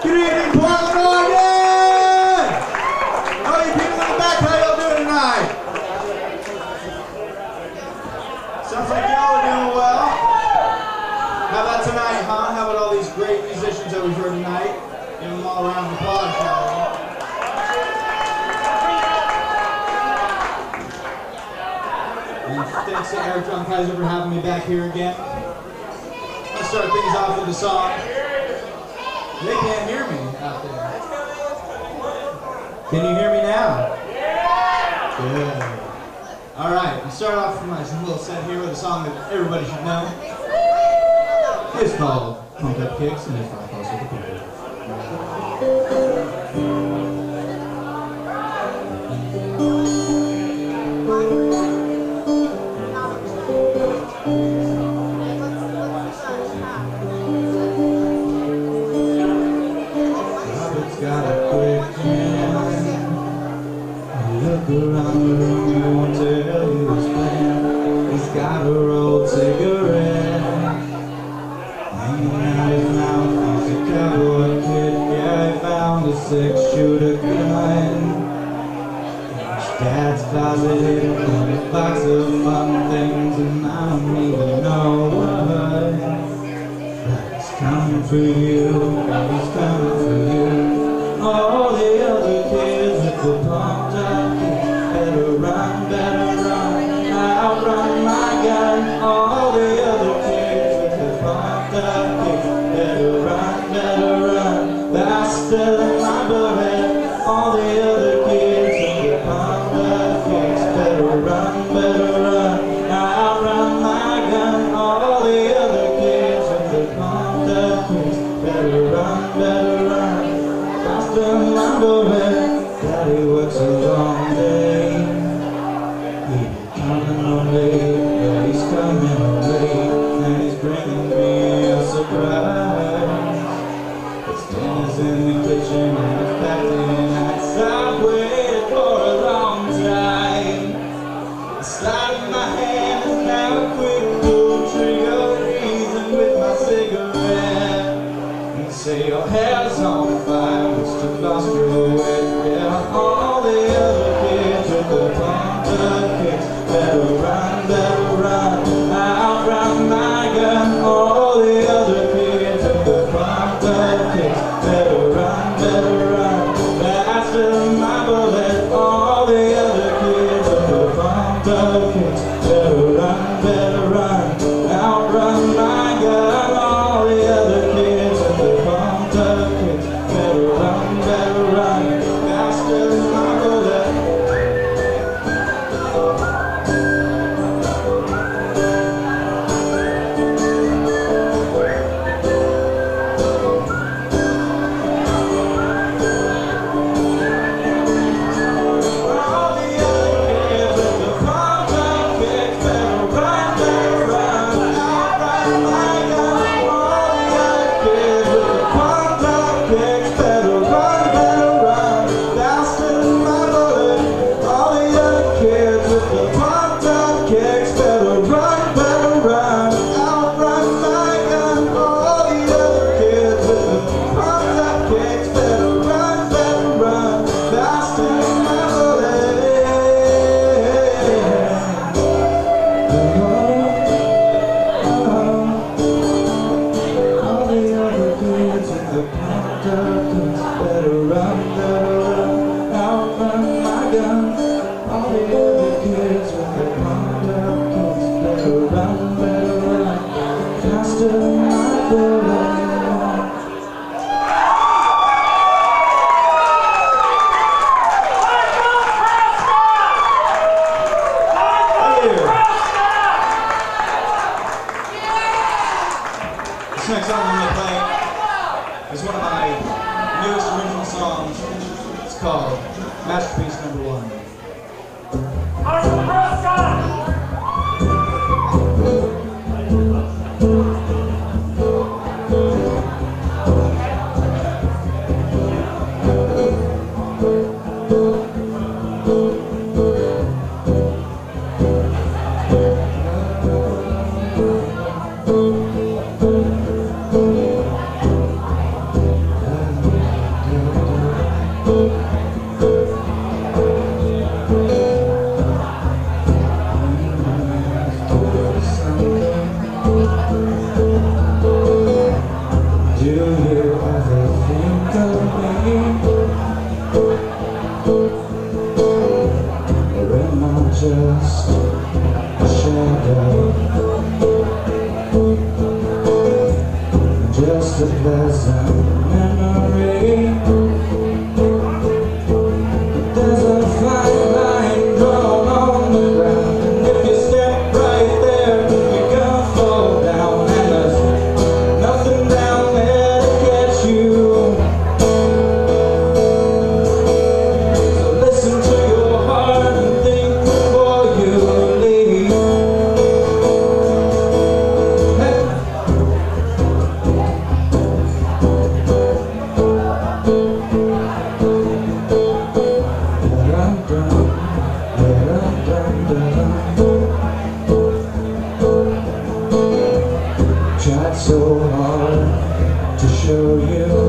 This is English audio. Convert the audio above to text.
Good evening, Portland, Oregon! All you people in the back, how y'all doing tonight? Sounds like y'all are doing well. How about tonight, huh? How about all these great musicians that we've heard tonight? Give them all around the applause, shall we? And thanks to Eric and Kaiser for having me back here again. Let's start things off with a song. They can't hear me out there. Can you hear me now? Yeah! Good. Alright, I'll start off with my little set here with a song that everybody should know. It's called Pumped Up Kicks, and it's by Closer to People. Got a quick hand. Look around the room, he won't tell you his plan. He's got a rolled cigarette hanging out his mouth. He's a cowboy kid. Yeah, he found a 6-shooter gun. His dad's closet hidden in a box of fun things, and I don't even know what. He's coming for you. He's coming for you. All the other kids with the pumped up kicks, better run, outrun my gun. All the other kids with the pumped up kicks, better run, faster than my bullet. All the other kids with the pumped up kicks, better run, outrun my gun. All the other kids with the pumped up kicks, better run. Daddy works a long day. He's coming home late, but he's coming home late, and he's bringing me a surprise. It's dinner's in the kitchen and it's packed in ice. I've waited for a long time. The slide in my hand is now a quick pull trigger, reason with my cigarette. And say your hair's on fire, which took lost your way. All the other kids with the pumped up kicks, better run, outrun my gun. All the other kids with the pumped up kicks, better run, faster than my bullet. All the other kids with the pumped up kicks, better run, outrun my gun. All the other kids with the pumped up kicks, better run. This next song I'm going to play is one of my newest original songs. It's called Masterpiece Number 1. Prescott! you ever think of me? Or am I just a shadow? Just a pleasant memory. There's a fine line drawn on the ground, and if you step right there, you're gonna fall down, and there's nothing down there to catch you. So listen to your heart and think before you leave. Hey. Tried so hard to show you